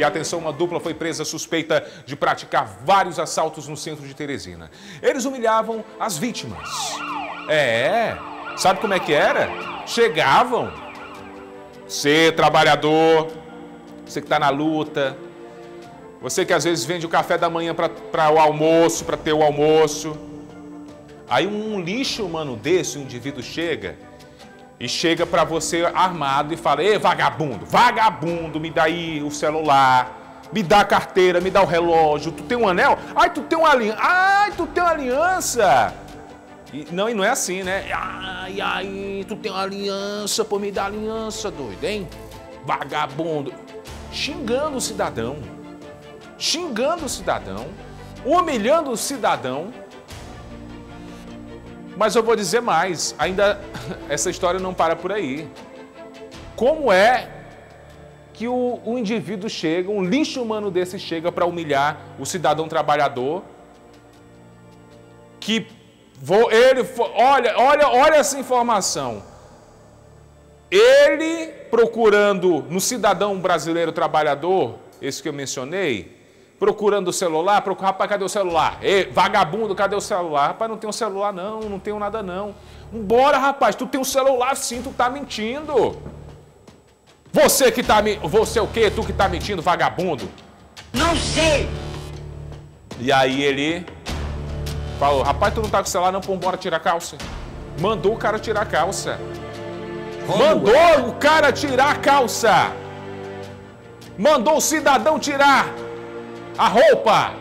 E atenção, uma dupla foi presa suspeita de praticar vários assaltos no centro de Teresina. Eles humilhavam as vítimas. Sabe como é que era? Chegavam. Você, trabalhador, você que está na luta, você que às vezes vende o café da manhã para o almoço, para ter o almoço. Aí um lixo humano desse, um indivíduo chega para você armado e fala: ei, vagabundo, vagabundo, me dá aí o celular, me dá a carteira, me dá o relógio, tu tem um anel? Ai, tu tem uma aliança. Ai, tu tem uma aliança. E não é assim, né? Ai, tu tem uma aliança, pô, me dá aliança, doido, hein? Vagabundo. Xingando o cidadão. Xingando o cidadão. Humilhando o cidadão. Mas eu vou dizer mais, ainda essa história não para por aí. Como é que o indivíduo chega, um lixo humano desse chega para humilhar o cidadão trabalhador? Olha essa informação. Ele procurando no cidadão brasileiro trabalhador, esse que eu mencionei, procurando o celular, rapaz, cadê o celular? Ei, vagabundo, cadê o celular? Rapaz, não tenho celular não tenho nada não. Bora, rapaz, tu tem um celular sim, tu tá mentindo. Você que tá você o quê? Tu que tá mentindo, vagabundo? Não sei. E aí ele falou: rapaz, tu não tá com o celular não, pô, bora tirar a calça. Mandou o cara tirar a calça. Mandou o cara tirar a calça. Mandou o cidadão tirar a roupa.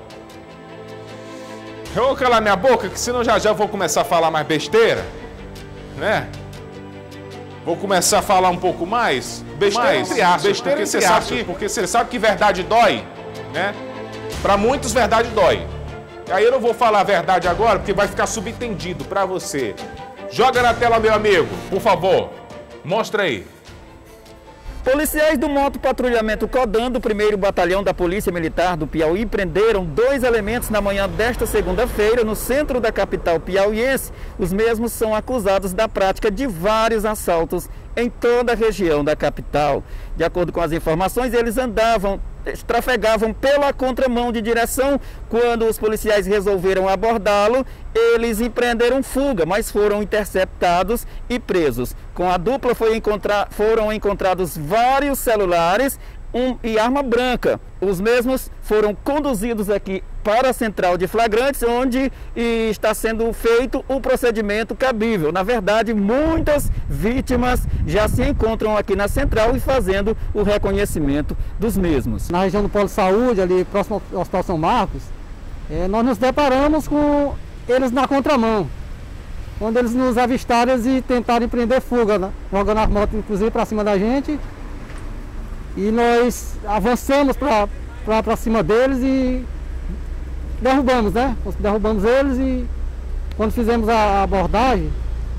Eu vou calar minha boca, que senão já eu vou começar a falar mais besteira, né? Vou começar a falar um pouco mais. Besteira entre aspas, porque você sabe que verdade dói, né? Para muitos verdade dói. Aí eu não vou falar a verdade agora, porque vai ficar subentendido para você. Joga na tela, meu amigo, por favor. Mostra aí. Policiais do Motopatrulhamento Codam, do 1º Batalhão da Polícia Militar do Piauí, prenderam 2 elementos na manhã desta segunda-feira no centro da capital piauiense. Os mesmos são acusados da prática de vários assaltos em toda a região da capital. De acordo com as informações, eles trafegavam pela contramão de direção. Quando os policiais resolveram abordá-lo, eles empreenderam fuga, mas foram interceptados e presos. Com a dupla foram encontrados vários celulares e arma branca. Os mesmos foram conduzidos aqui para a central de flagrantes, onde está sendo feito o procedimento cabível. Na verdade, muitas vítimas já se encontram aqui na central e fazendo o reconhecimento dos mesmos. Na região do Polo de Saúde, ali próximo ao Hospital São Marcos, nós nos deparamos com eles na contramão. Quando eles nos avistaram e tentaram empreender fuga, né? Jogando as motos inclusive para cima da gente. E nós avançamos para cima deles e derrubamos, né? Derrubamos eles e quando fizemos a abordagem,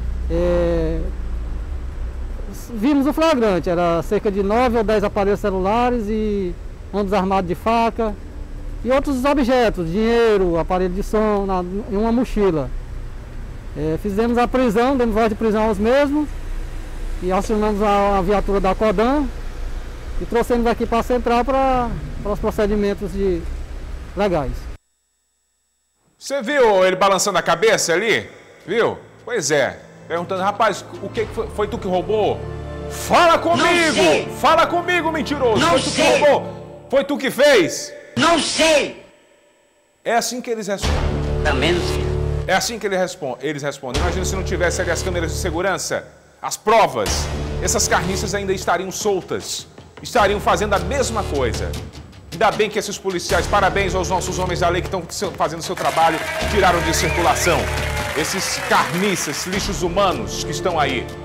vimos o flagrante. Era cerca de 9 ou 10 aparelhos celulares e ambos armados de faca e outros objetos, dinheiro, aparelho de som em uma mochila. Fizemos a prisão, demos voz de prisão aos mesmos e acionamos a viatura da Codam e trouxemos aqui para a central para os procedimentos legais. Você viu ele balançando a cabeça ali? Viu? Pois é. Perguntando: rapaz, o que foi tu que roubou? Fala comigo! Fala comigo, mentiroso! Não foi tu que roubou? Foi tu que fez? Não sei! É assim que eles respondem. Também não sei. É assim que eles respondem. Imagina se não tivesse ali as câmeras de segurança, as provas, essas carniças ainda estariam soltas. Estariam fazendo a mesma coisa. Ainda bem que esses policiais, parabéns aos nossos homens da lei que estão fazendo o seu trabalho, tiraram de circulação esses carniças, lixos humanos que estão aí.